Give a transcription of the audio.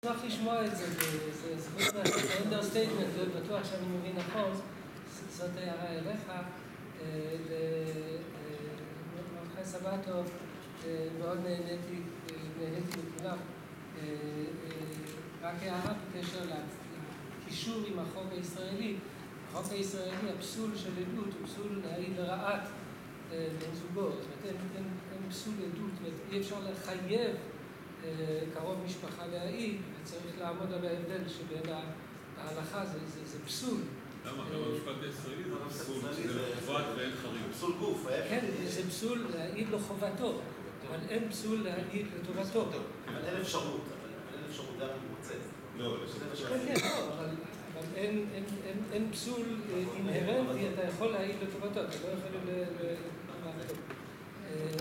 אשמח לשמוע את זה, זה זכות מהאנדרסטייטמנט, בטוח שאני מבין נכון, זאת הערה אליך, למרדכי סבתו, מאוד נהניתי מכולם. רק הערה בקשר לקישור עם החוק הישראלי. החוק הישראלי, הפסול של עדות, הוא פסול להעיד לרעת בן זוגו. זאת אומרת, אין פסול עדות, אי אפשר לחייב קרוב משפחה להעיד, וצריך לעמוד על ההבדל שבין ההלכה, זה פסול. למה? גם המשפט הישראלי זה פסול, זה חובת ואין חריג. פסול גוף. כן, זה פסול להעיד לו חובתו, אבל אין פסול להעיד לטובתו. אבל אין אפשרות, גם אם הוא רוצה. לא, כן, אבל אין פסול אינהרנטי, אתה יכול להעיד לטובתו, אתה לא יכול לטובתו.